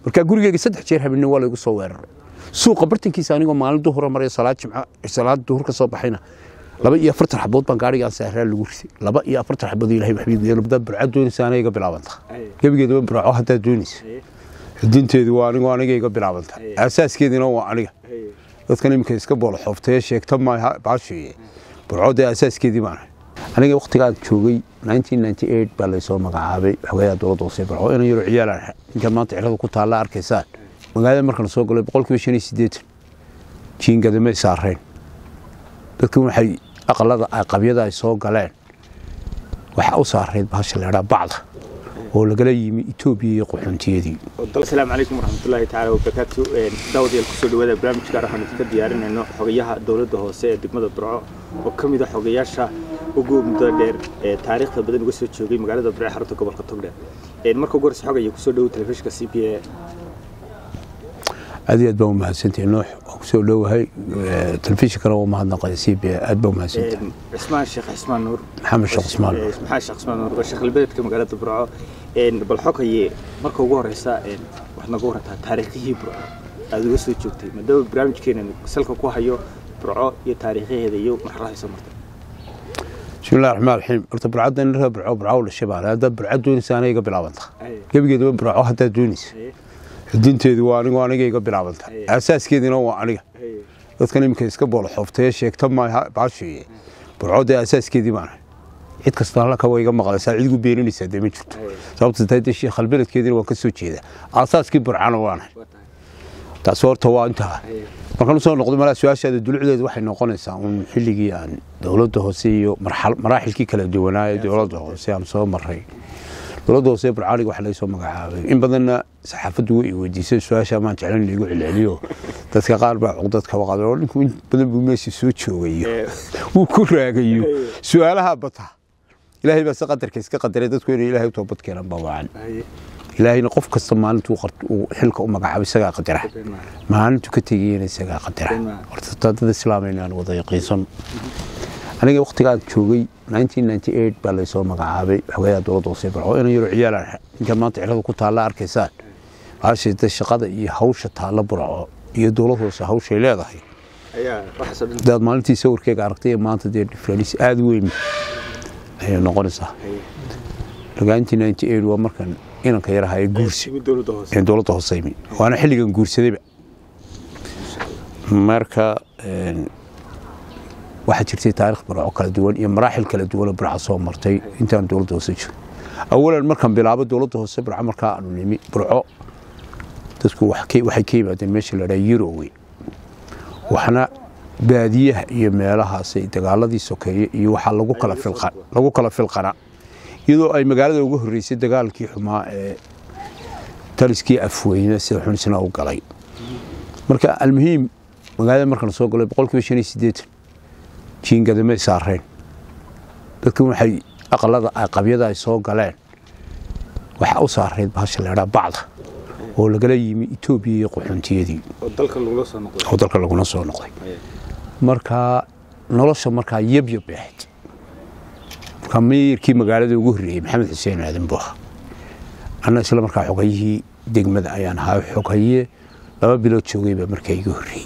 marka gurigeyga 3 jeer habeenimo waa la igu soo weeraray suuqa bartankiisa anigoo maalin duhur maray salaad jimca salaad duhur ka soo baxayna 42 xabood baan gaariga saaraa lagu risay 42 xabood ilaahay waxbiid yeelada burcad doonaysa aniga bilaabanta gabigeedu burco hadda doonaysa dinteedu waa aniga bilaabanta asaaskeedina waa aniga dadkan imika iska bool xoftay sheegta ma baashiye burcada asaaskeedii baan aniga waqtiga joogay 1998 baa la soo magacaabay hawada dowladda hoose burco inay yaro ciyaalaan inta maanta cirada ku taala arkaysaan magaalada markan soo galay 185 jiingada ma saareen dadku waxay aqalada qabyada ay soo galeen waxa u saareed baasha leeyahay bacda oo laga yimi Itoobiya iyo qoxontiyadii. Assalaamu alaykum warahmatullaahi ta'ala wa barakaatu. Daawadiyaal ku soo dhawaada barnaamijka waxaan ka diyaarinayno xogayaha dawladda hoose ee degmada Burco oo kamid ah xogayaasha ugu muddo dheer ee taariikhda badan uga soo joogay magaalada Burco xarunta gobolka Togdheer. Marka ugu horeysa xogaya ku soo dhaw telefishinka CBA aad baa mahadsantahay noox oo soo dhawahay telefishinka oo mahadnaqay CBA aad baa mahadsantahay Ismaan Sheekh Ismaan Nuur Maxamed Sheekh Ismaan Nuur Sheekh Albeedka magaalada Burco bal xogaye marka ugu horeysa wax naga warantaa taariikhii Burco aad uga soo joogtay madaba barnaamijkeena salka ku hayo Burco iyo taariikheeda iyo marxaladaha soo martay بسم الله الرحمن الرحيم horta burcadan la burco la shabaal hada burcadun saanayga bilaabanta gabigeedu burco hada doonis dinteedu waa aniga bilaabanta asaaskeedina waa aniga dadkan imika iska bool xoftay sheegta ma baashiye burcada asaaskeedii baan cid kasta la ka wayga maqlaysaa cid ugu beeninaysa deema jirto sababta tahay sheekh albeledkeedina waa ka soo jeeda asaaskii burcana waana taas horta waa inta markaan soo noqdo mala su'aashaada dulucdeedu waxay noqonaysaa xilligii aan dawladda hoose iyo maraaxilkii kala duwanaaday dawladda hoose aan soo maray dawladda hoose burcaaniga waxa la soo magacaabay in badanna saxaafaddu way weydiisay su'aasha ma jeclan in lagu celceliyo dadka qaar baa codadka waqado ninku in badan buu meesha soo joogay uu ku raagayo su'aalaha bata ilaahay baa qadarka iska qadaray dadku inay ilaahay toobad keenan bawaan ilaahayna qof kasta maalintu uu xilka u magacaabay isaga qadara maalintu ka tagayeen isaga qadara horta dadka islaamiyana aan wada yaqiinsan aniga waqtiga joogay 1998 baa la soo magacaabay hawada dowladda hoose burco inay yaro ciyaalaan inta maanta cirada ku taala arkaysaan baashida shaqada iyo hawsha taala burco iyo dowladda hoose hawsha leedahay ayaa waxa dad maalintii sawirkeega aragtay maanta difference aad weyn ay noqonaysaa 1998 waa markan inanka yarahay guursi dawladda hoose waana xilligan guursadayba marka waxa jirtay taariikh burco kala duwan iyo maraaxil kala duwan oo burco soo martay intaan dawladda hoose joogay awalan markan bilaabo dawladda hoose burco marka aanu nimi burco dadku waxay ka yimaadeen meesha la yiraahdo Yurowe waxna baadiyaha iyo meelahaas ay dagaaladii sokeeyay iyo waxa lagu kala filqana iyadoo ay magaalada ugu horeysay dagaalkii xumaa ee taliskii afweyna sida xunsina u galay marka almuhiim magaalada markan soo galay 185 jiingada ma saareen dadku waxay aqalada qabyada ay soo galeen waxa u saareed baasha leeyahay bacda oo laga yimi Itoobiya iyo qoxontiyadii oo dalka lagu soo noqday marka nolosha marka yab ahayd كميركي مقالة وجهري محمد حسين هذا بوها أنا إسلام مركا حقيه دقمة أيان هاي حقيه لما بلو تشوقي بمركا جهري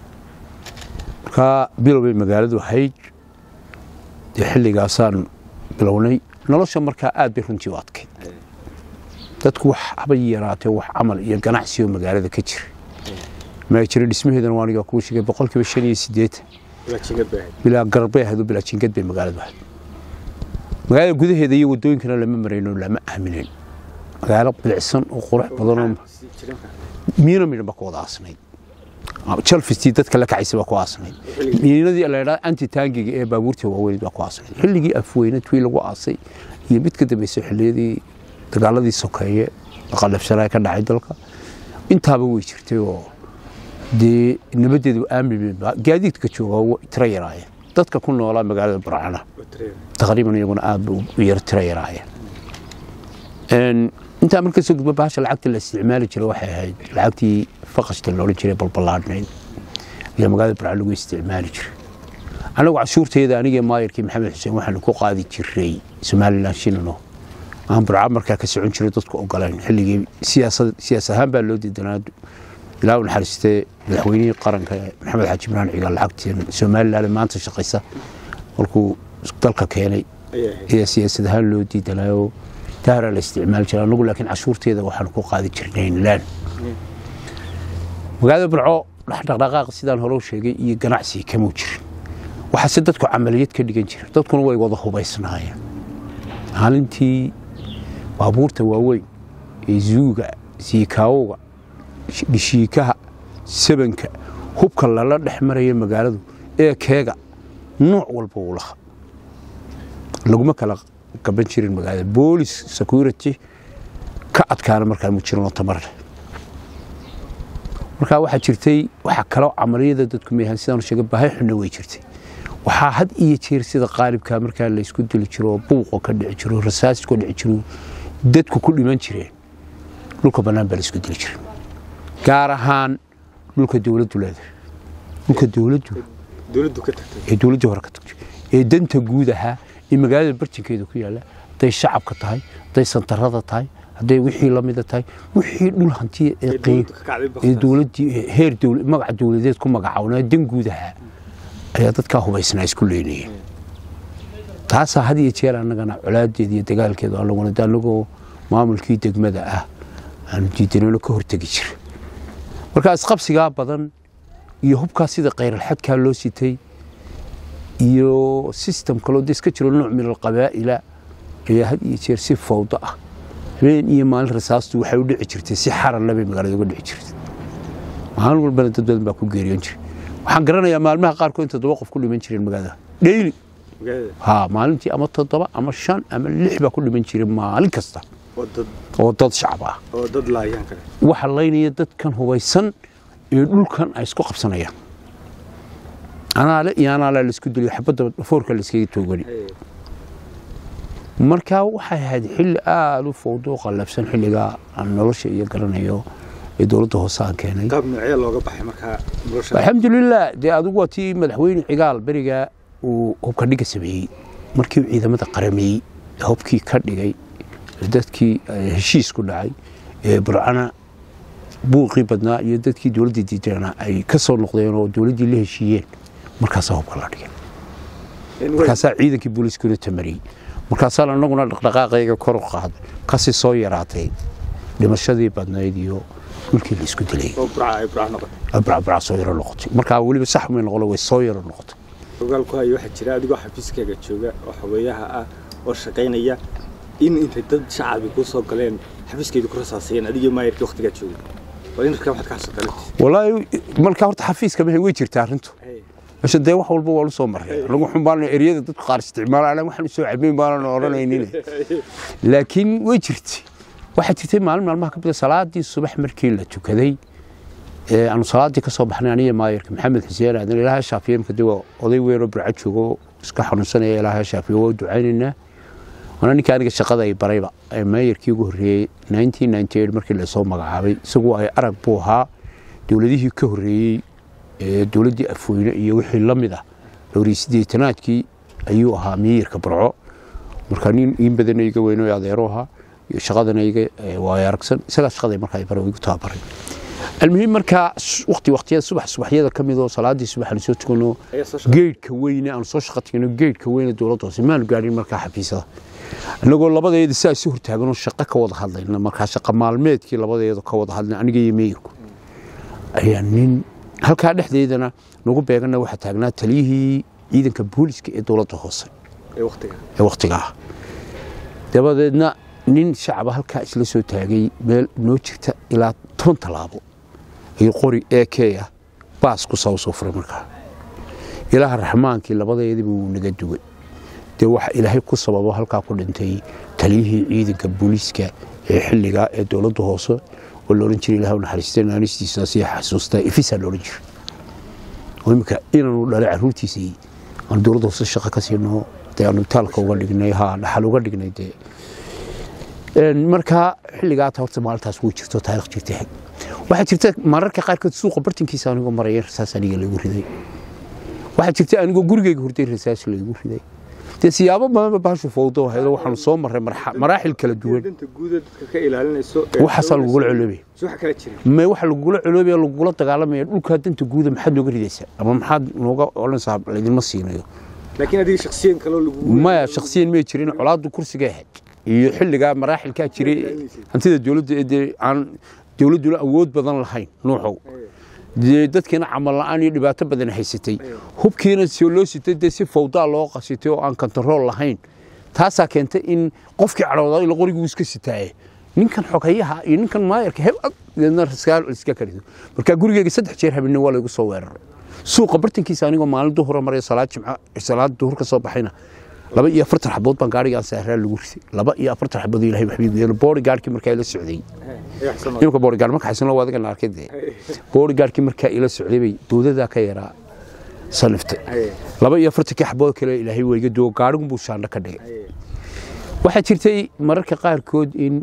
مركا بلو بمقالة وحيج يحلي قاسان بلوني نلوش مركا آد بيرونتي واتك تتكوح عبيراتي وح عمل ينقنع سيو مقالة كتير ما يشري اسمه هذا واني يقول شيء بقول كيف الشيء سديت بلا قربيه هذا بلا تشنقد بمقالة واحد magaalada gudaheeda iyo wadooyinkana lama mareyno lama aamineen magaalo bilcsan oo qurux badan miina ba ku wada asnayd jalfisti dadka la kacaysa ba ku asnayd miinadii la yiraahdo anti tangiga ee baabuurta waaweyn ba ku asnayd xilligii afweyna tii lagu aasay iyo mid ka dambeysay xilliyadii dagaaladii sokeeye qalabsanaay ka dhacay dalka intaaba way jirtay oo nabadeedu aamin gaadiidka jooga tira yaraayeen dadka ku noolaa magaalada Burcana taqriiban iyaguna aad u yar tirayraaya inta markii soo gudba baasha lacagta la isticmaali jiray waxay ahayd lacagtii faqashta loo jiray balbalaadneed iyo magaalada Burcana lagu isticmaali jiray anagu cashuurteeda aniga maayirkii Maxamed Xuseen waxaan ku qaadi jiray Somaliland shilino aan burca markaa ka socon jiray dadku ogolaan xilligii siyaasad ahaan baa loo diidanaa ilaa uu naxariistay madaxweynihii qaranka maxamed xaaji ibraan cigaal lacagtii Soomaaliland maanta shaqaysa markuu dalka keenay ee siyaasad ahaan loo diidanaayo taara la isticmaal jiray anagu laakiin cashuurteeda waxaan ku qaadi jirnay laan magaalada burco dhaqdhaqaaq sidaan hore u sheegay iyo ganacsi kama jirin waxa si dadku amaliyad ka dhigan jiray dadkuna way wada hubaysnaayeen maalintii baabuurta waaweyn ee zuuga siikaawga dhishiikaha sabanka hubka lala dhex maraya magaaladu ee keega nooc walba uu lahaa laguma kala gaban jirin magaalada police security ka adkaana markaa mu jirin oo tamar markaa waxa jirtay waxa kale amaliyada dadku meehan sidaan sheegay baahay xunna way jirtay waxa had iyo jeer sida qaalibka markaa la isku dili jiro buuqo ka dhici jiro rasaas ku dhici jiro dadku ku dhiman jireen dhulka banaan baa la isku dili jiray gaar ahaan dhulka dawladdu leedahay dhulka dawladdu ka tagtay ee dawladdu hore ka tagtay ee danta guud ahaa ee magaalada bartinkeeda ku yaala day shacabka tahay day santarada tahay haday wixii la mid tahay wixii dhul hanti ee qeyb ee dawladii heer dawlad magac dawladeed ku magacaawna dan guud ahaa ayaa dadka hubaysnaa isku leeynayeen taas had iyo jeer annagana culaadeed iyo dagaalkeeda laguna daanagoo maamulkii degmada ah aan diidano ka hortagi jiray marka isqabsiga badan iyo hubka sida qeyr xadka loo sitay iyo system kale oo iska jiro nooc min alqabaa'ila ayaa had iyo jeer si fawda ah habeen iyo maalin rasaastu waxay u dhici jirtay si xaran laba magaalada uga dhici jirtay maalin walba dad badan baa ku geeriyoon jiray waxaan garanayaa maalmaha qaar ko inta 7 qof ku dhiman jireen magaalada daily maalintii ama 7 ama 5 ama 6 baa ku dhiman jireen maalin kasta oo dad shacab ah oo dad laayaan kale waxa laynaya dadkan hubaysan ee dhulkan ay isku qabsanayaan ana la isku diliyo xabada foorka la iskaga toogani marka waxa ahayd xilli aad u fowdo qalabsan xilliga aan nolosha iyo garanayo ee dawladda hoose aan keenay qaab noocyada looga baxay marka nolosha alxamdulillah de adigu waa tii madaxweyne cigaal bariga uu hubka dhiga sameeyay markii ciidamada qaramay hubkii ka dhigay dadkii heshiis ku dhacay ee burcana buuqi badnaa iyo dadkii dawladda diidana ay ka soo noqdeen oo dawladdii la heshiiyeen markaas hubka la dhigay markaas ciidankii booliiskuna tamariyay markaas anaguna dhaqdhaqaaqayga kor u qaaday kasi soo yaraatay dhimashadii badnayd iyo dhulkii la isku dilay oo burca soo yara noqotay markaa weliba sax ma noqon way soo yara noqotay ogaalku hayo waxa jira adigoo xafiiskaaga jooga oo xogeyaha ah oo shaqaynaya in inta dad shacabku ku soo galeen xafiiskeedu ku rasaasayeen adigii maayirkii waqtiga joogay wala in waxaad ka shaqaynay wallahi markaa horta xafiiska ma way jirtaa arintu عشان ده واحد والبو والو سو مرحي لو خنبان اريده دد قار استعمال انا waxaan soo cabin baan oranaynin laakiin way jirtay waxa jirtay maalmaha ka bada salaadii subax markii la tukaday ee aan salaadii ka soo baxnay aniga maayirka maxamed xuseen aadan ilaahay shaafiyeem ka digo oday weero burca joogo iska xanuunsanay ilaahay shaafiyo oo ducaynayna ana ninka aniga shaqada ay barayba ay maayirkii ugu horeeyay 1998 markii la soo magacaabay isagu ay arag buu ahaa dawladihii ka horeeyay dawladii afweyne iyo wixii la mid ah dowriisideetanaadkii ayuu ahaa miirka burco marka in badan iga weyno adeeroha iyo shaqadanayga waa yaragsan isaga shaqaday marka ay baro igu taabaray المهم marka waqtiyada subaxyada kamid oo salaadii subaxan soo tukano geedka weyne aan soo shaqatino geedka weyne dawladda hoose maan gaarin marka xafiisada anagoo labadeeda si soo hortaagan oo shaqo ka wada hadlayna marka shaqo maalmeedkii labadeeda ka wada hadlayna aniga iyo meeyirku ayaa nin halka dhexdeedana nagu beegana waxa taagnaa taliyihii ciidanka booliska ee dawladda hoose ee waqtiga dabadeedna nin shacab halka isla soo taagay meel noo jirta ilaa 10 talaabo ay qori eekeya baas ku soo furay markaa ilaaha raxmaankii labadeedii buu naga dugay de waxa ilaahay ku sababo halka ku dhintay taliyihii ciidanka booliska ee xilliga ee dawladda hoose oo looran jiray ilaahay naxariisteen anistiisa si xasuusta ifisa looran jiray ويمكن إنه لا عروتي سي أنا دورده في الشقة كسينه تانو تالك وقدرني ها نحل وقدرني ده مركها اللي قاعد هورت مالتها سويتش تو تاريخ جرتها واحد جرت مرة كقارك السوق برتين كيسان يقوم مرير رساس اللي يقول ذي واحد جرت أنا يقول جورجي يقول ذي رساس اللي يقول ذي dee siyaabo badanba baashu fowdo haydo waxaanu soo marray maraaxil kala duwan danta guud dadka ka ilaalinayso waxaasa lagula coloobay waxa kala jira ma waxa lagula coloobay lagula dagaalamaya dhulka danta guud maxaad nooga ridaysaa ama maxaad nooga oranaysaa laydinma siinayo laakiin adiga shakhsiyan kale lagu ma shakhsiyan ma jirin colaadu kursiga ahayd iyo xilliga maraaxilka jiray hantida dawladda aan dawladdu awood badan lahayn nuuxow dadkina camal la'aan iyo dhibaato badan haysatay hubkiina si loo sitay si fawda loo qasitay oo aan control lahayn taasa keentay in qofkii cadhawday la qorigu iska sitaaye ninkan xogayaha iyo ninkan maayarka heebadna raskaal iska karido marka gurigeyga 3 jeer habeen waa la igu soo weeraray suuqa bartankiisa anigoo maalin duhur maray salaad duhur ka soo baxayna 2 xabood baan gaariga saaraa lagu risay 2 xabood ilaahay waxbiiyo bodyguardkii markaa la socday inuu bodyguard markaa xasan loo wadaga naarkade bodyguardkii markaa ila socday bay doodada ka yaraa sanafta 2 xabood kale ilaahay wayga doo gaarigu buu shaandha ka dhigay waxa jirtay mararka qaar kood in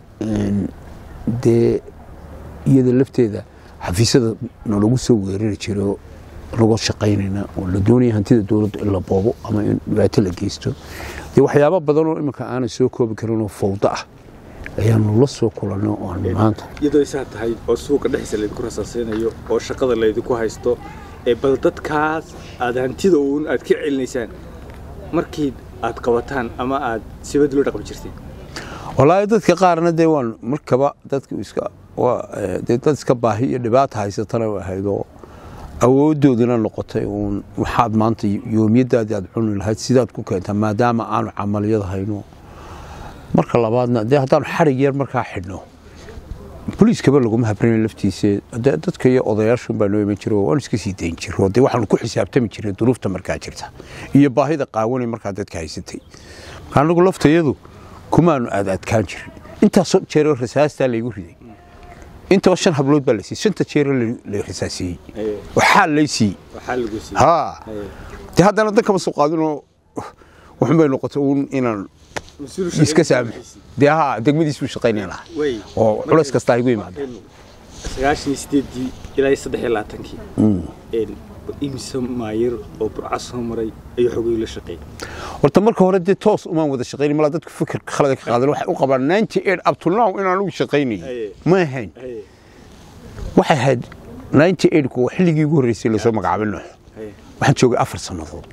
iyada lafteeda xafiisyada lagu soo weerari jiro lagu shaqaynayna oo la doonaya hantida dawladda in la boobo ama in dhibaato la geysto waxyaabo badan oo iminka aan soo koobi karin oo fawda ah ayaanu la soo kulano oo maanta iyadoo ay tahay oo suuqa dhexdiisa la isku rasaasinayo oo shaqada la idinku haysto bal dadkaas aad hantida aad ka celinaysaan markii aad qabataan ama aad sibad loo dhaqmi jirteen wallaahi dadka qaarna waan markaba dadka dad iska baahi iyo dhibaato haysatana haydo awooddoodina noqotay waxaad maanta yoomiyadaadii aad cuni lahayd sidaad ku keentaa maadaama aanu camaliyada hayno marka labaadna haddaan xarig yar markaa xidhno booliiskaba laguma habrin laftiisa dadka iyo odayaashu baa noo iman jiro waan iska sii dayn jiro waxaanu ku xisaabtami jirnay duruufta markaa jirta iyo baahida qaawanay markaa dadka haysatay anagu laftayadu kumaanu adkaan jirin intaasoo jeeroo rasaastaa laygu riday intaba 5 hablood baa la siiyay 5 jeer la rasaasiyay waxa la siiyay haddana dadka ma soo qaadino waxun bay noqotay inaan iska saamay degmadiisu shaqaynayna oo culays kasta igu yimaado 98 ilaa 23 imisa maayir oo burca soo maray ay xogay la shaqeeyay horta marka hore toos uma wada shaqeynay mala dadku fikir khalad ka qaadan waxay u qabaan 98 up to now inaan ugu shaqeynay ma ahayn waxay had 98 ku xilligii ugu horeysay la soo magacaabino waxaan joogay 4 sanadood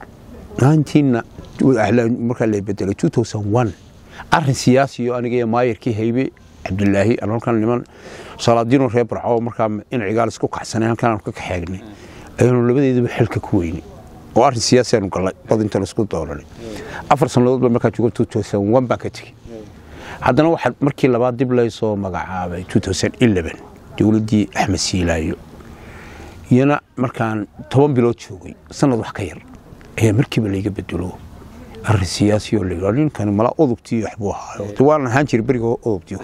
19 marka la bedelay 2001 arrin siyaasi oo aniga maayirkii haybe Abdullaahi aan halkan niman salaadiino reer burco marka in cigaal isku kacsanay halkan ka xeegnay aynu labadeedaba xilka ku weynay oo arrin siyaasi aanu galay badinta la isku dooranay 4 sanadood markaa joogay 2001 baa ka tagay haddana waxa markii labaad dib lay soo magacaabay 2011 dawladdii Axmed Siilaayo iyana markaan 10 bilood joogay sanad wax ka yar ayaa markiiba la iga bedelo arrin siyaasi oo la yiraahdo kan mala odobtii waxbuu ahaa waan ahaan jiray bariga odobtii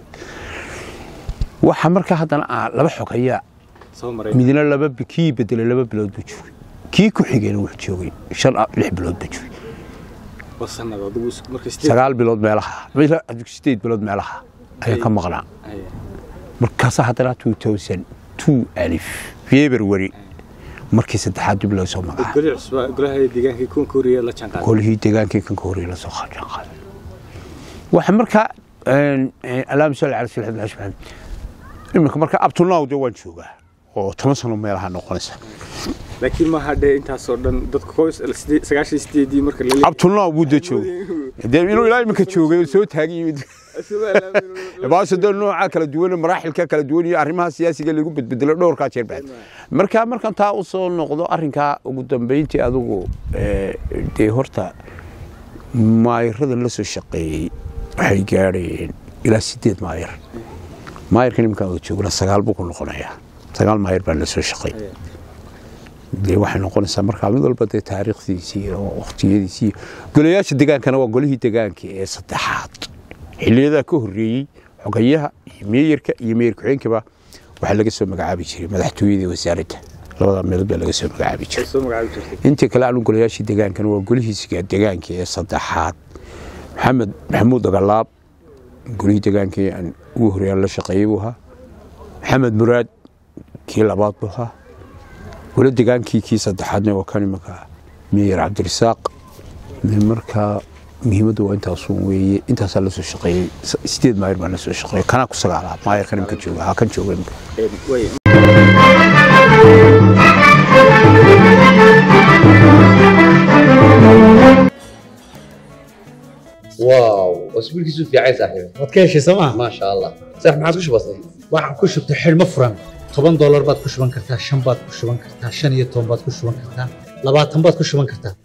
waxa markaa haddana laba xogaya midna laba bikii bedelay 2 bilood buu joogay kii ku xigeen wuxuu joogay 6 bilood buu joogay wasanad markii 9 bilood meelaha 8 bilood meelaha ay ka maqnaa markaas haddana 2002 alif February markii saddexaad dib loo soo magacaabay golaha deegaanka Koonkooriya la janqaaday golihii deegaanka Koonkooriya la soo janqaaday waxa markaa alaam soo la xilxad imika marka abtunaw waan joogaa oo 10 sano meelaha noqonaysa laakiin ma hadee intaas oo dhan dadku 98 marka la abtunaw buu joogay inuu ilaa imika joogay soo taagay baasada nooca kala duwan maraaxilka kala duwan iyo arrimaha siyaasiga lagu bedbedelo dhowr ka jeer baad markaan taa u soo noqdo arrinka ugu dambeyntii adigu horta maayirada la soo shaqeeyay waxay gaareen ilaa 8 maayirkan imika uu joogo 9 buu ku noqonayaa 9 maayir baa la soo shaqeeyay waxay noqonaysaa markaa mid walba taariikhdiisii oo waqtiyadiisii golayaasha deegaankana waa golihii deegaanka ee saddexaad xilliyada ka horeeyay xogayaha iyo meeyarka iyo meeyar ku-xigeenkaba waxa laga soo magacaabi jiray madaxtooyada wasaaradda labada meel baa laga soo magacaabi jiray inta kale aan golayaasha deegaankana waa golihiisa deegaanka ee saddexaad maxamuud Dagalaab golihii deegaanka aan ugu horeeyay la shaqeeyay maxamed muraad kii labaad buu ahaa wala deegaankii kii saddexaadna waa kan imaka meeyar Cabdirasaaq marka muhiimaddu waa intaas weeye intaas la soo shaqeeyay 8 maayir baan la soo shaqeeyay kana ku sagaala maayir kan ka jooga ha kan jooga واو اسبوع كيسو في عايز صاحبي wadkeeshi sama ما شاء الله صح ما عادش بسيط waxaan ku shubtay xilmo furan $10 baad ku shuban kartaa 5 baad ku shuban kartaa 5 iyo 10 baad ku shuban kartaa 20 baad ku shuban kartaa